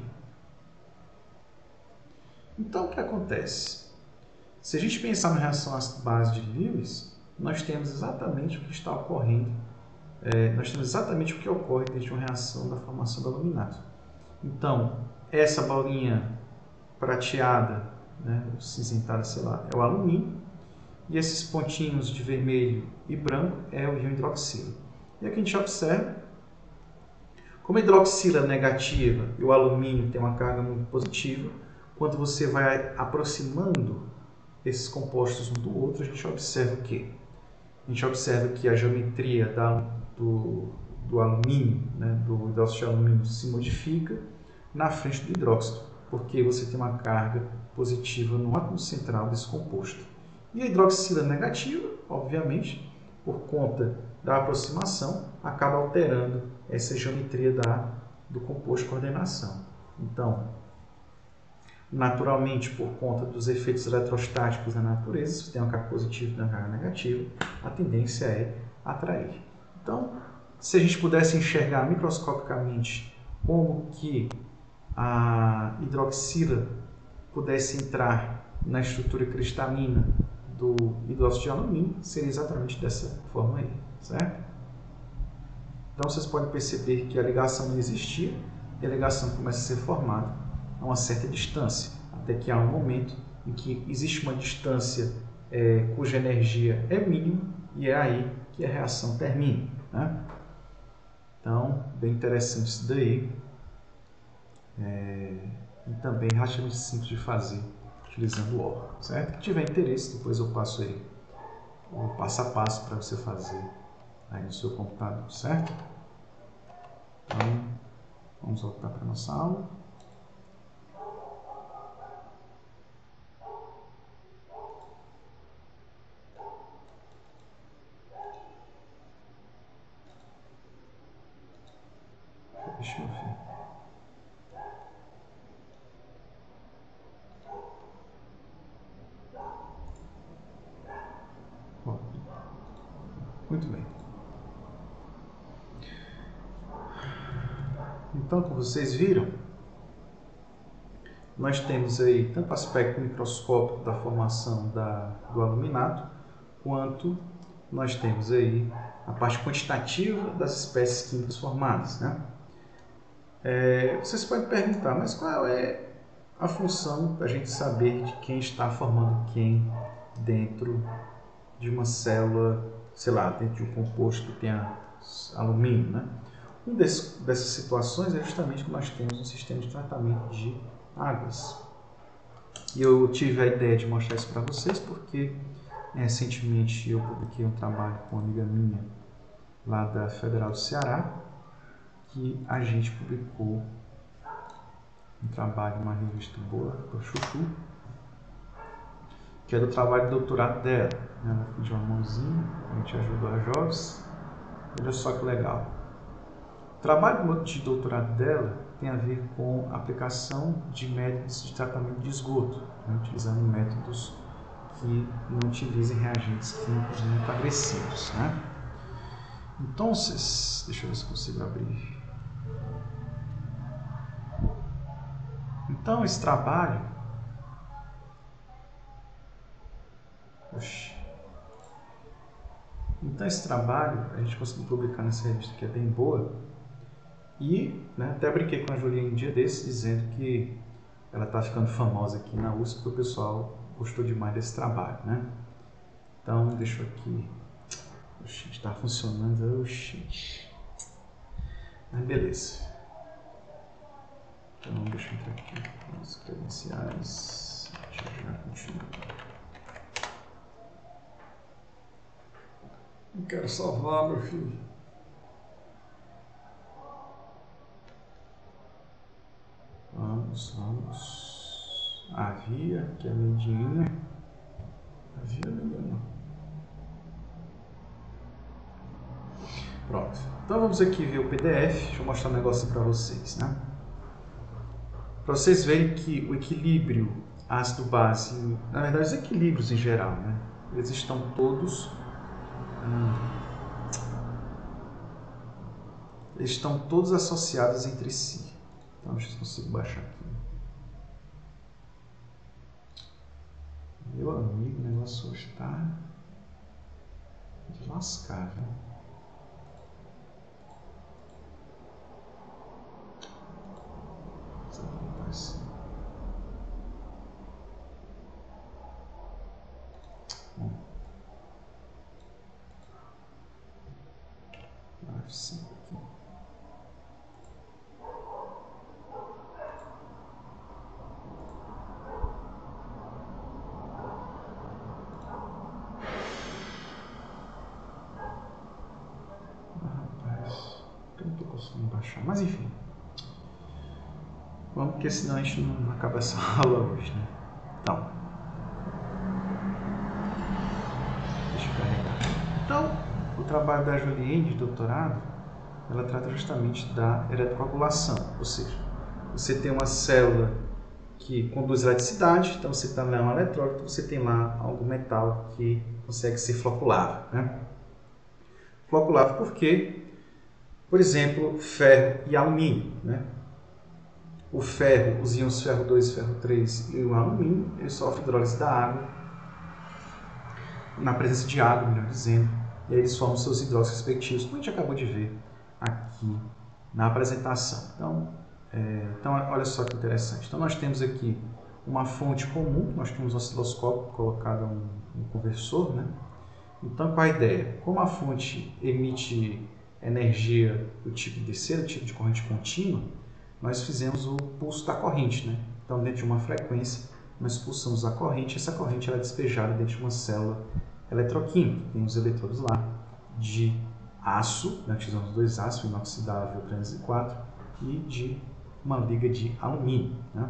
Então, o que acontece? Se a gente pensar na reação ácido-base de Lewis, nós temos exatamente o que está ocorrendo, nós temos exatamente o que ocorre dentro de uma reação da formação do aluminato. Então, essa bolinha prateada, né, cinzentada, sei lá, é o alumínio, e esses pontinhos de vermelho e branco é o íon hidroxila. E aqui a gente observa, como a hidroxila é negativa e o alumínio tem uma carga muito positiva, quando você vai aproximando esses compostos um do outro, a gente observa o quê? A gente observa que a geometria do alumínio, né, do hidróxido de alumínio, se modifica na frente do hidróxido, porque você tem uma carga positiva no átomo central desse composto. E a hidroxila negativa, obviamente, por conta da aproximação, acaba alterando essa geometria do composto de coordenação. Então, naturalmente, por conta dos efeitos eletrostáticos da natureza, se tem uma carga positiva e uma carga negativa, a tendência é atrair. Então, se a gente pudesse enxergar microscopicamente como que a hidroxila pudesse entrar na estrutura cristalina do hidróxido de alumínio, seria exatamente dessa forma aí, certo? Então, vocês podem perceber que a ligação não existia e a ligação começa a ser formada a uma certa distância, até que há um momento em que existe uma distância cuja energia é mínima e é aí que a reação termina, né? Então, bem interessante isso daí, e também relativamente simples de fazer utilizando o OR, certo? Se tiver interesse, depois eu passo aí o passo a passo para você fazer aí no seu computador, certo? Então, vamos voltar para a nossa aula. Deixa eu ver. Bom, muito bem. Então, como vocês viram, nós temos aí tanto o aspecto microscópico da formação do aluminato, quanto nós temos aí a parte quantitativa das espécies químicas formadas, né? Vocês podem perguntar, mas qual é a função para a gente saber de quem está formando quem dentro de uma célula, sei lá, dentro de um composto que tenha alumínio, né? Uma dessas situações é justamente que nós temos um sistema de tratamento de águas. E eu tive a ideia de mostrar isso para vocês porque recentemente eu publiquei um trabalho com uma amiga minha lá da Federal do Ceará, que a gente publicou um trabalho numa revista boa, do Chuchu, que é do trabalho de doutorado dela. Ela fez uma mãozinha, a gente ajudou a jovens. Olha só que legal. O trabalho de doutorado dela tem a ver com a aplicação de métodos de tratamento de esgoto, né, utilizando métodos que não utilizem reagentes químicos muito agressivos, né? Então, deixa eu ver se consigo abrir. Então, esse trabalho... Então, esse trabalho a gente conseguiu publicar nessa revista que é bem boa. E até brinquei com a Juliana um dia desses, dizendo que ela está ficando famosa aqui na USP, porque o pessoal gostou demais desse trabalho, né? Então, deixa eu aqui... Oxi, está funcionando. Oxi. Mas beleza. Então, deixa eu entrar aqui nas credenciais. Deixa eu já continuar. Não quero salvar, meu filho. Vamos. Havia, que é a medinha. Havia medinha. Pronto. Então vamos aqui ver o PDF. Deixa eu mostrar um negócio para vocês, né? Para vocês verem que o equilíbrio ácido-base, na verdade os equilíbrios em geral, né? Eles estão todos... eles estão todos associados entre si. Então, deixa eu ver se consigo baixar aqui. Meu amigo, o negócio hoje está de lascar, viu? Isso aqui não parece. Bom. F5 aqui. Eu não estou conseguindo baixar, mas enfim. Vamos, porque senão a gente não acaba essa aula hoje, né? Então. Deixa eu carregar. Então, o trabalho da Juliane de doutorado, ela trata justamente da eletrocoagulação, ou seja, você tem uma célula que conduz eletricidade, então você tem lá um eletrólito, você tem lá algum metal que consegue ser floculável, né? Floculável porque, por exemplo, ferro e alumínio, né? O ferro, os íons ferro 2, ferro 3 e o alumínio, eles sofrem hidrólise da água, na presença de água, melhor dizendo, e aí eles formam seus hidróxidos respectivos, como a gente acabou de ver aqui na apresentação. Então olha só que interessante. Então, nós temos aqui uma fonte comum, nós temos um osciloscópio colocado um conversor, né? Então, qual a ideia? Como a fonte emite energia do tipo DC, do tipo de corrente contínua, nós fizemos o pulso da corrente, né? Então, dentro de uma frequência, nós pulsamos a corrente, e essa corrente ela é despejada dentro de uma célula eletroquímica. Tem os eletrodos lá de aço, né? Utilizamos dois aços, inoxidável 304, e de uma liga de alumínio, né?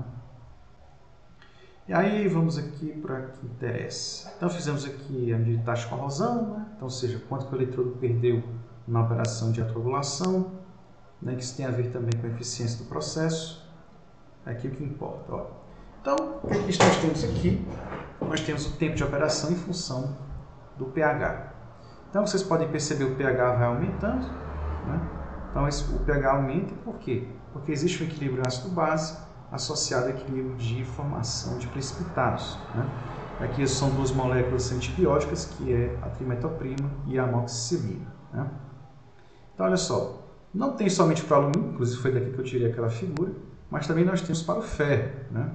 E aí vamos aqui para o que interessa. Então fizemos aqui a medida de taxa de corrosão, né? Então, ou seja, quanto que o eletrodo perdeu na operação de eletrocoagulação, né? Que isso tem a ver também com a eficiência do processo. Aqui o que importa. Ó. Então, o que nós temos aqui? Nós temos o tempo de operação em função do pH. Então vocês podem perceber o pH vai aumentando, né? Então o pH aumenta por quê? Porque existe um equilíbrio ácido-base, associado ao equilíbrio de formação de precipitados, né? Aqui são duas moléculas antibióticas, que é a trimetoprima e a amoxicilina, né? Então, olha só, não tem somente para o alumínio, inclusive foi daqui que eu tirei aquela figura, mas também nós temos para o ferro, né?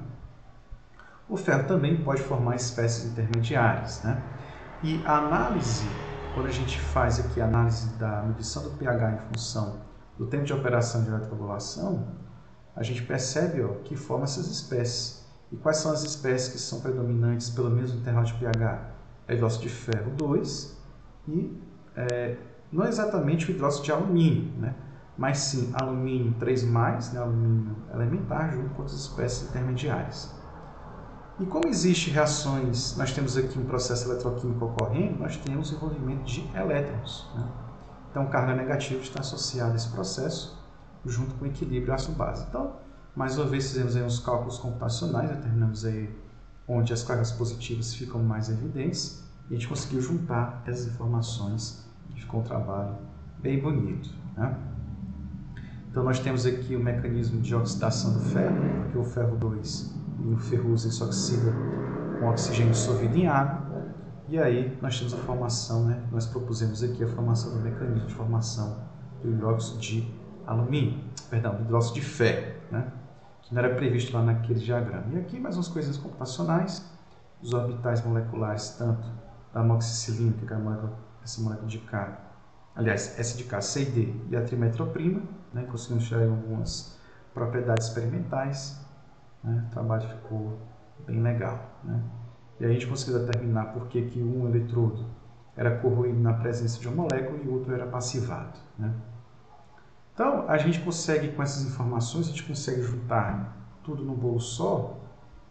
O ferro também pode formar espécies intermediárias, né? E a análise, quando a gente faz aqui a análise da medição do pH em função do tempo de operação de eletrocoagulação, a gente percebe que forma essas espécies. E quais são as espécies que são predominantes pelo mesmo intervalo de pH? É hidróxido de ferro 2 e não exatamente o hidróxido de alumínio, né? Mas sim alumínio 3+, né? Alumínio elementar, junto com outras espécies intermediárias. E como existem reações, nós temos aqui um processo eletroquímico ocorrendo, nós temos o envolvimento de elétrons, né? Então, carga negativa está associada a esse processo, junto com o equilíbrio ácido-base. Então, mais uma vez, fizemos aí uns cálculos computacionais, determinamos aí onde as cargas positivas ficam mais evidentes, e a gente conseguiu juntar essas informações e ficou um trabalho bem bonito, né? Então, nós temos aqui o mecanismo de oxidação do ferro, porque o ferro 2 e o ferroso se oxida com oxigênio dissolvido em água, e aí nós temos a formação, né? Nós propusemos aqui a formação do mecanismo de formação do hidróxido de alumínio, perdão, do hidróxido de ferro, né? Que não era previsto lá naquele diagrama. E aqui mais umas coisinhas computacionais, os orbitais moleculares, tanto da amoxicilina, que é essa molécula de K, aliás, essa de K, C e D, e a trimetoprima, né? Conseguimos tirar algumas propriedades experimentais, né? O trabalho ficou bem legal, né? E a gente conseguiu determinar por que um eletrodo era corroído na presença de uma molécula e o outro era passivado, né? Então, a gente consegue, com essas informações, a gente consegue juntar tudo num bolo só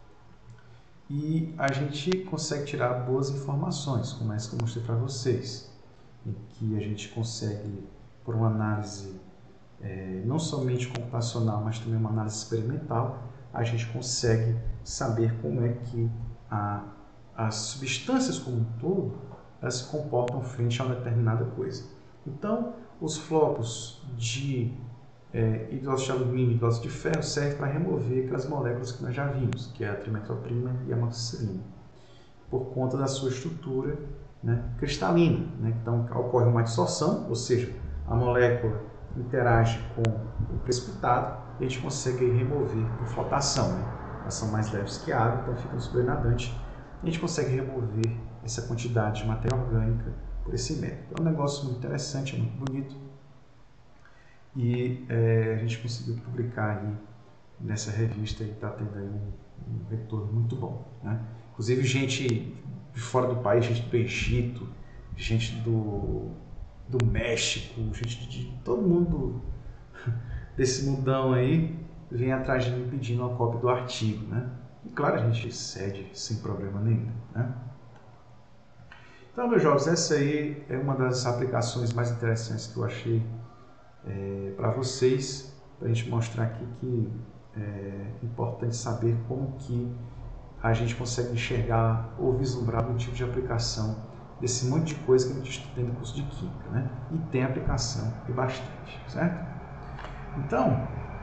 e a gente consegue tirar boas informações, como essa que eu mostrei para vocês, em que a gente consegue, por uma análise não somente computacional, mas também uma análise experimental, a gente consegue saber como é que as substâncias como um todo, elas se comportam frente a uma determinada coisa. Então, os flocos de hidróxido de alumínio e hidróxido de ferro servem para remover aquelas moléculas que nós já vimos, que é a trimetoprima e a amoxicilina, por conta da sua estrutura, né, cristalina, né? Então, ocorre uma dissorção, ou seja, a molécula interage com o precipitado e a gente consegue remover por flotação, né? Elas são mais leves que a água, então ficam supernadante. A gente consegue remover essa quantidade de matéria orgânica por esse método. É um negócio muito interessante, é muito bonito. E a gente conseguiu publicar aí nessa revista e está tendo aí um retorno muito bom, né? Inclusive gente de fora do país, gente do Egito, gente do México, gente de todo mundo desse mundão aí vem atrás de mim pedindo uma cópia do artigo, né? E claro, a gente cede sem problema nenhum, né? Então, meus jovens, essa aí é uma das aplicações mais interessantes que eu achei para vocês, para a gente mostrar aqui que é importante saber como que a gente consegue enxergar ou vislumbrar algum tipo de aplicação desse monte de coisa que a gente estuda no curso de Química, né? E tem aplicação e bastante, certo? Então,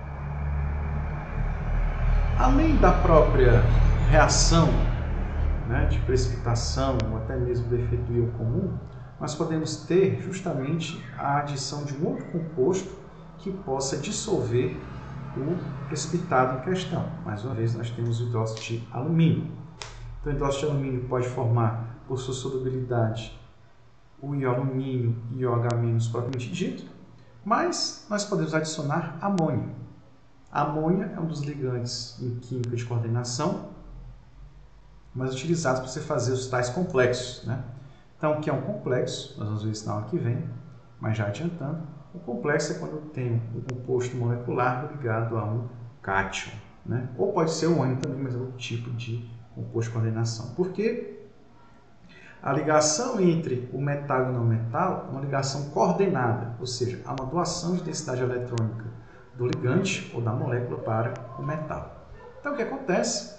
além da própria reação, né, de precipitação ou até mesmo do efeito do íon comum, nós podemos ter justamente a adição de um outro composto que possa dissolver o precipitado em questão. Mais uma vez, nós temos o hidróxido de alumínio. Então, o hidróxido de alumínio pode formar, por sua solubilidade, o íon alumínio e o OH- propriamente dito, mas nós podemos adicionar amônio. A amônia é um dos ligantes em química de coordenação, mas utilizados para você fazer os tais complexos, né? Então, o que é um complexo? Nós vamos ver isso na aula que vem, mas já adiantando, o complexo é quando eu tenho um composto molecular ligado a um cátion, né? Ou pode ser um ânion também, mas é outro tipo de composto de coordenação. Por quê? A ligação entre o metal e o não metal é uma ligação coordenada, ou seja, há uma doação de densidade eletrônica do ligante ou da molécula para o metal. Então, o que acontece?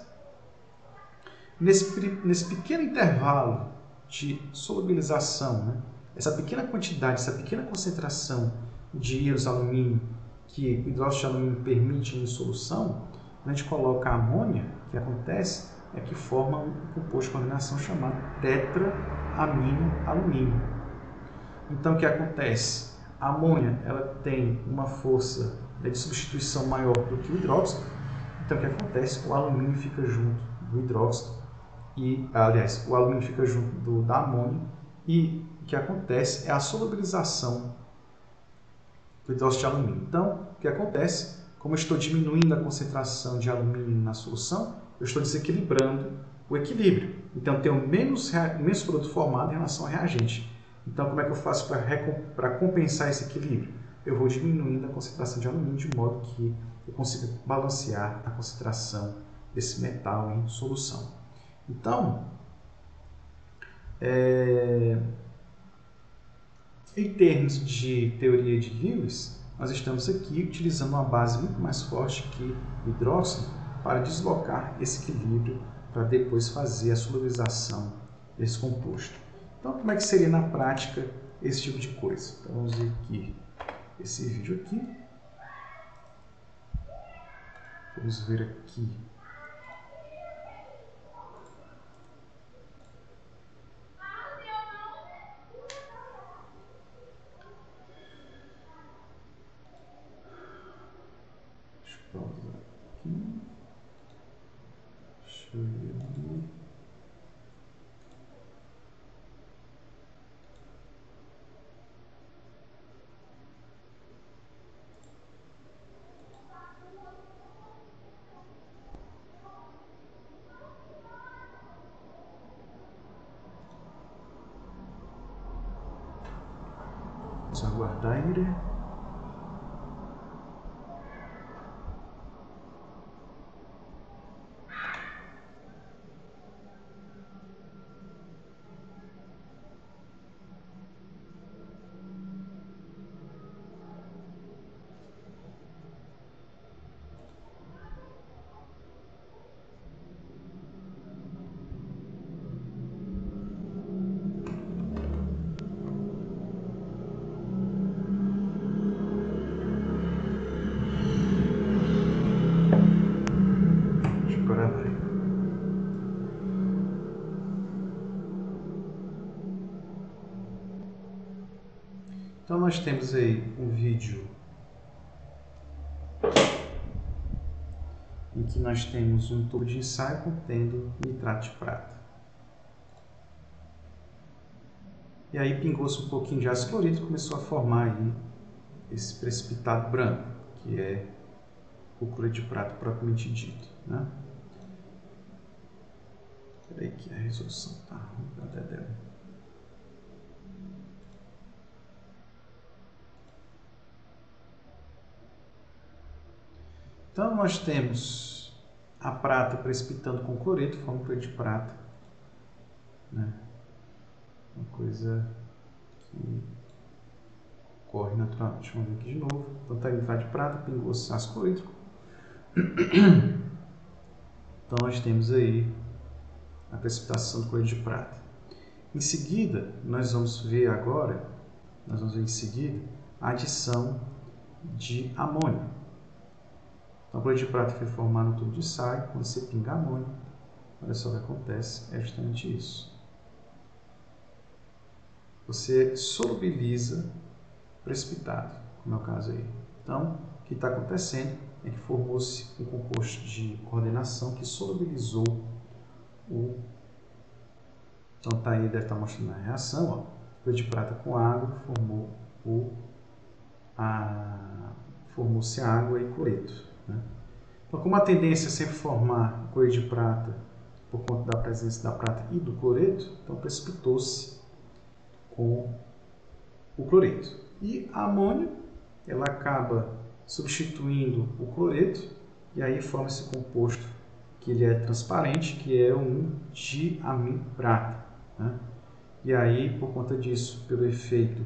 Nesse pequeno intervalo de solubilização, né? Essa pequena quantidade, essa pequena concentração de íons alumínio que o hidróxido de alumínio permite em solução, Quando a gente coloca a amônia, o que acontece é que forma um composto de coordenação chamado tetraaminoalumínio. Então, o que acontece? A amônia ela tem uma força de substituição maior do que o hidróxido. Então, o que acontece? O alumínio fica junto do hidróxido, aliás, o alumínio fica junto da amônia, e o que acontece é a solubilização do hidróxido de alumínio. Então, o que acontece? Como eu estou diminuindo a concentração de alumínio na solução, eu estou desequilibrando o equilíbrio. Então, eu tenho menos produto formado em relação ao reagente. Então, como é que eu faço para compensar esse equilíbrio? Eu vou diminuindo a concentração de alumínio de modo que eu consiga balancear a concentração desse metal em solução. Então, em termos de teoria de Lewis, nós estamos aqui utilizando uma base muito mais forte que o hidróxido para deslocar esse equilíbrio para depois fazer a solubilização desse composto. Então, como é que seria na prática esse tipo de coisa? Então, vamos ver aqui esse vídeo aqui. Vamos ver aqui. Deixa eu pausar aqui. Deixa eu ver ali. Vamos aguardar ele. Agora vai. Então nós temos aí um vídeo em que nós temos um tubo de ensaio contendo nitrato de prata. E aí pingou-se um pouquinho de ácido clorídrico e começou a formar aí esse precipitado branco, que é o cloreto de prata propriamente dito, né? Peraí que a resolução tá ruim pra dedéu. Então nós temos a prata precipitando com cloreto, forma cloreto de prata, né? Uma coisa que ocorre naturalmente. Vamos ver aqui de novo. Então está aí nitrato de prata, pingou-se ácido clorídrico. Então nós temos aí a precipitação do cloreto de prata. Em seguida, nós vamos ver em seguida a adição de amônio. Então o cloreto de prata foi formado no tubo de ensaio. Quando você pinga amônio, olha só o que acontece, é justamente isso. Você solubiliza precipitado, como é o caso aí. Então, o que está acontecendo é que formou-se um composto de coordenação que solubilizou o... Então, tá aí, deve estar mostrando a reação, ó. Cloreto de prata com água formou-se água e cloreto, né? Então, como a tendência é sempre formar cloreto de prata por conta da presença da prata e do cloreto, então precipitou-se com o cloreto. E a amônia, ela acaba substituindo o cloreto e aí forma esse composto que ele é transparente, que é um diaminoprata, né? E aí, por conta disso, pelo efeito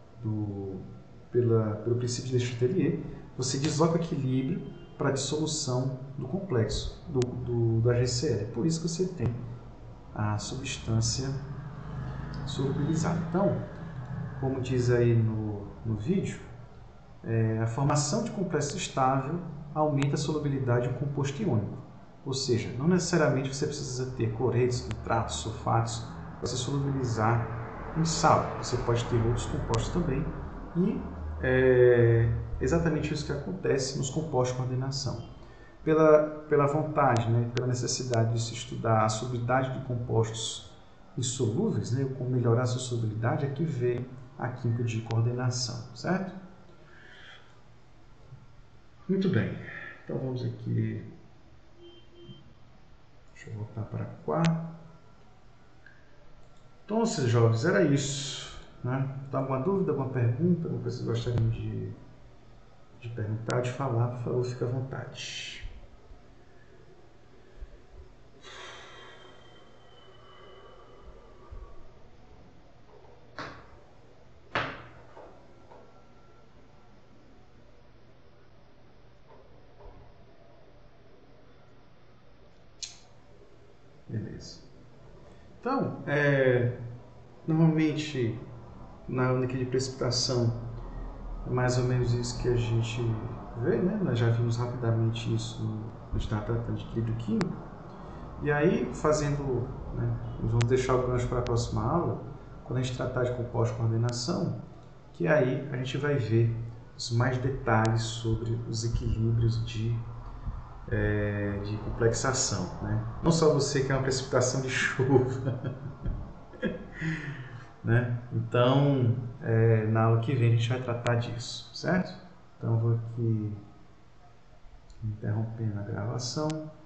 pelo princípio de Le Chatelier, você desloca o equilíbrio para a dissolução do complexo, do HCl. Por isso que você tem a substância solubilizada. Então, como diz aí no vídeo, a formação de complexo estável aumenta a solubilidade de um composto iônico. Ou seja, não necessariamente você precisa ter cloretos, nitratos, sulfatos para se solubilizar em sal. Você pode ter outros compostos também e é exatamente isso que acontece nos compostos de coordenação. Pela vontade, né, pela necessidade de se estudar a solubilidade de compostos insolúveis, né, como melhorar a sua solubilidade, é que vem a química de coordenação, certo? Muito bem, então vamos aqui, deixa eu voltar para cá. Então, jovens, era isso, né? Tá alguma dúvida, alguma pergunta, alguma coisa que vocês gostariam de perguntar, de falar, por favor, fique à vontade. Beleza. Então, normalmente, na onda de precipitação, é mais ou menos isso que a gente vê, né? Nós já vimos rapidamente isso no está tratando de equilíbrio químico. E aí, fazendo, né, nós vamos deixar o gancho para a próxima aula, quando a gente tratar de compostos de coordenação, que aí a gente vai ver os mais detalhes sobre os equilíbrios de complexação, né? Não só você que é uma precipitação de chuva, né? Então, na aula que vem a gente vai tratar disso, certo? Então, eu vou aqui interrompendo a gravação.